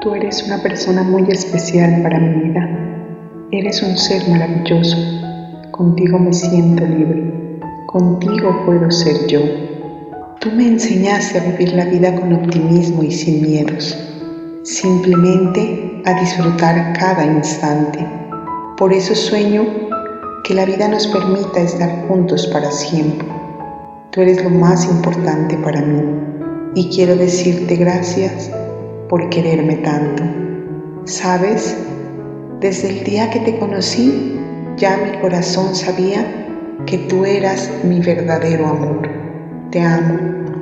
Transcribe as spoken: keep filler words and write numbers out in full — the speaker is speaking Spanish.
Tú eres una persona muy especial para mi vida. Eres un ser maravilloso. Contigo me siento libre. Contigo puedo ser yo. Tú me enseñaste a vivir la vida con optimismo y sin miedos. Simplemente a disfrutar cada instante. Por eso sueño que la vida nos permita estar juntos para siempre. Tú eres lo más importante para mí y quiero decirte gracias por quererme tanto. ¿Sabes? Desde el día que te conocí, ya mi corazón sabía que tú eras mi verdadero amor. Te amo.